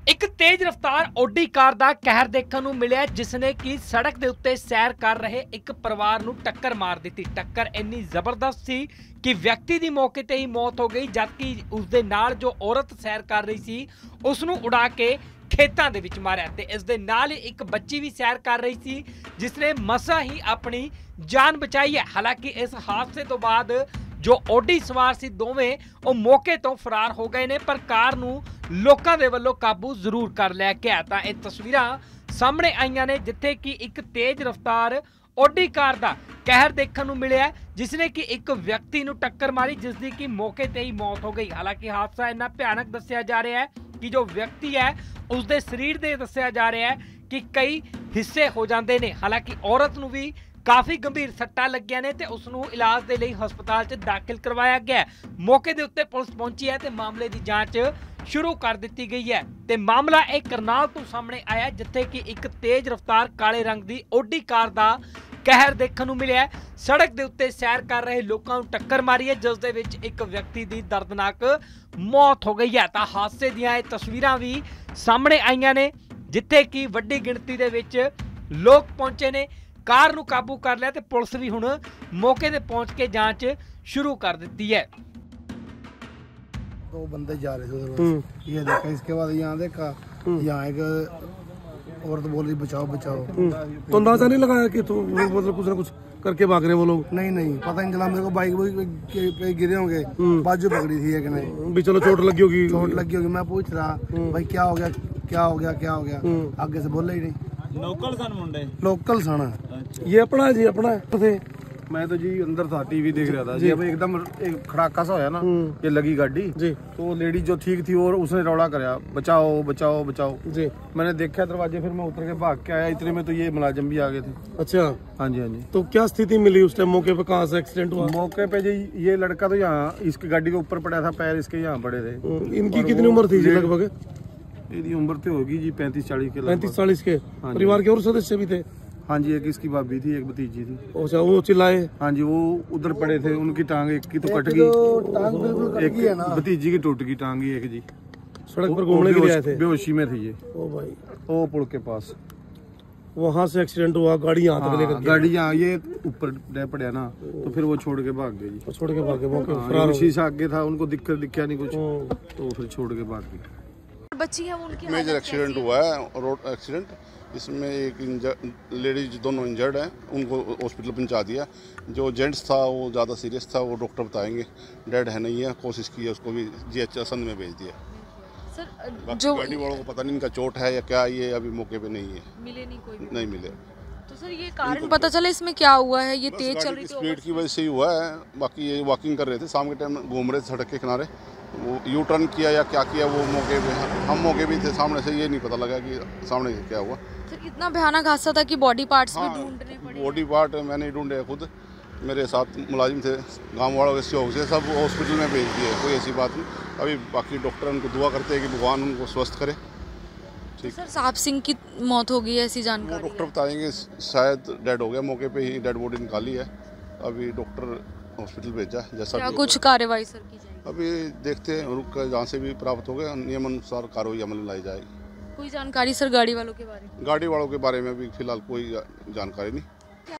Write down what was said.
एक तेज रफ्तार Audi car ਦਾ ਕਹਿਰ ਦੇਖਣ ਨੂੰ ਮਿਲਿਆ ਜਿਸ ਨੇ ਕਿ ਸੜਕ ਦੇ ਉੱਤੇ ਸੈਰ ਕਰ ਰਹੇ ਇੱਕ ਪਰਿਵਾਰ ਨੂੰ ਟੱਕਰ ਮਾਰ ਦਿੱਤੀ। ਟੱਕਰ ਇੰਨੀ ਜ਼ਬਰਦਸਤ ਸੀ ਕਿ ਵਿਅਕਤੀ ਦੀ ਮੌਕੇ ਤੇ ਹੀ ਮੌਤ ਹੋ ਗਈ, ਜਦਕਿ ਉਸ ਦੇ ਨਾਲ ਜੋ ਔਰਤ ਸੈਰ ਕਰ ਰਹੀ ਸੀ ਉਸ ਨੂੰ ਉਡਾ ਕੇ ਖੇਤਾਂ ਦੇ ਵਿੱਚ ਮਾਰਿਆ ਤੇ ਇਸ ਦੇ ਨਾਲ ਹੀ ਇੱਕ ਬੱਚੀ ਵੀ ਸੈਰ ਕਰ ਰਹੀ ਸੀ ਜਿਸ ਨੇ ਮਸਾਂ ਹੀ ਆਪਣੀ ਜਾਨ ਬਚਾਈ ਹੈ। ਹਾਲਾਂਕਿ ਇਸ ਹਾਦਸੇ ਤੋਂ ਬਾਅਦ जो ऑडी सवार सी दोवें वो मौके तो फरार हो गए ने, पर कार नूं लोकां दे वल्लों काबू जरूर कर लिया गया। तां इह तस्वीरां सामने आईयां ने जिथे कि एक तेज रफ्तार ऑडी कार दा कहर देखण नूं मिलिया जिसने कि एक व्यक्ति नूं टक्कर मारी जिसदी कि मौके ते ही मौत हो गई। हालांकि हादसा इन्ना भयानक दस्सिया जा रहा है कि जो व्यक्ति है उसदे शरीर दे दस्सिया जा रहा है कि कई हिस्से हो जाते हैं। हालांकि औरत नूं भी काफ़ी गंभीर सट्टा लगिया ने ते उसनूं इलाज दे लई हस्पताल च दाखिल करवाया गया। मौके दे उत्ते पुलिस पहुंची है ते मामले की जांच शुरू कर दी गई है। ते मामला एक करनाल तो सामने आया जिथे कि एक तेज रफ्तार काले रंग की ऑडी कार दा कहर देखने नूं मिलिया। सड़क दे उत्ते सैर कर रहे लोगों नूं टक्कर मारी है जिस दे विच एक व्यक्ति की दर्दनाक मौत हो गई है। तां हादसे दीआं इह तस्वीरां भी सामने आईयां ने जिथे कि वड्डी गिणती दे विच लोग पहुंचे ने। कार नूं काबू कर लिया ते पुलिस भी हुण मौके ते पहुंच के जांच शुरू कर दी है। दो बंदे जा रहे थे उधर, ये देखा। इसके बाद यहाँ देखा, यहाँ एक औरत बोल रही बचाओ बचाओ। तो अंदाजा नहीं लगाया कि तो मतलब कुछ ना कुछ करके भाग रहे वो लोग? नहीं पता नहीं चला मेरे को। बाइक पे गिरे होंगे, बाजू पकड़ी थी एक ने भी। चलो चोट लगी होगी। मैं पूछ रहा भाई क्या हो गया। आगे से बोले ही नहीं। लोकल सन। ये अपना है जी, अपना थे। मैं तो जी अंदर था, टीवी देख रहा था जी। अब एकदम एक खड़ाका सा होया ना, ये लगी गाड़ी जी। तो लेडी जो ठीक थी और उसने रौला कराया बचाओ बचाओ बचाओ जी। मैंने देखा दरवाजे, फिर मैं उतर के भाग के आया। इतने में तो ये मुलाजिम भी आ गए थे। अच्छा, हाँ जी। तो क्या स्थिति मिली उस टाइम मौके पे? कहाँ से एक्सीडेंट हुआ? मौके पे जी ये लड़का तो यहाँ इसकी गाड़ी के ऊपर पड़ा था, पैर इसके यहाँ पड़े थे। इनकी कितनी उम्र थी जी लगभग? यदि उम्र तो होगी जी 35-40 के। 35-40 के। परिवार के और सदस्य भी थे? हाँ जी, एक इसकी भाभी थी, एक भतीजी थी। अच्छा, वो चिल्लाए? हाँ जी, वो उधर पड़े थे। उनकी टांग एक की तो कट गई, एक भतीजी की टूट गई टांग एक जी। सड़क पर घूमने के लिए आए थे, बेहोशी में थे ये। ओ भाई, ओ पुल के पास वहाँ से एक्सीडेंट हुआ। गाड़ी यहाँ तक लेकर, गाड़ी यहाँ ये ऊपर पड़ा ना, तो फिर वो छोड़ के भाग गए जी। छोड़ के भाग गए। शीशा आगे था, उनको दिखा नहीं कुछ, तो फिर छोड़ के भाग गए। बच्ची है उनकी मेजर एक्सीडेंट हुआ है, रोड एक्सीडेंट। इसमें एक लेडीज दोनों इंजर्ड हैं, उनको हॉस्पिटल पहुंचा दिया। जो जेंट्स था वो ज़्यादा सीरियस था, वो डॉक्टर बताएंगे। डेड है नहीं है, कोशिश की है उसको भी GH असंध में भेज दिया। सर जो गाड़ी वालों को पता नहीं इनका चोट है या क्या, ये अभी मौके पे नहीं है, मिले नहीं कोई नहीं मिले। तो सर ये कारण पता चला इसमें क्या हुआ है? ये तेज चल रही थी, स्पीड की वजह से ही हुआ है। बाकी ये वॉकिंग कर रहे थे, शाम के टाइम घूम रहे थे सड़क के किनारे, वो यू टर्न किया या क्या किया, वो मौके पे हम मौके भी थे सामने से, ये नहीं पता लगा कि सामने क्या हुआ। सर इतना भयानक हादसा था कि बॉडी पार्ट्स भी ढूंढने पड़े। बॉडी पार्ट मैंने ढूंढे खुद, मेरे साथ मुलाजिम थे, गांव वालों के सहयोग से सब हॉस्पिटल में भेज दिए, कोई ऐसी बात नहीं। अभी बाकी डॉक्टर उनको दुआ करते हैं कि भगवान उनको स्वस्थ करे। ठीक। सर साहब सिंह की मौत हो गई है, ऐसी जानकारी? डॉक्टर बताएंगे, शायद डेड हो गया, मौके पे ही डेड बॉडी निकाली है। अभी डॉक्टर हॉस्पिटल भेजा जैसा क्या कुछ कार्रवाई सर की जाएगी? अभी देखते हैं, रुक कर जहाँ से भी प्राप्त हो गया नियमानुसार कार्रवाई अमल में लाई जाएगी। कोई जानकारी सर गाड़ी वालों के बारे में? गाड़ी वालों के बारे में भी फिलहाल कोई जानकारी नहीं।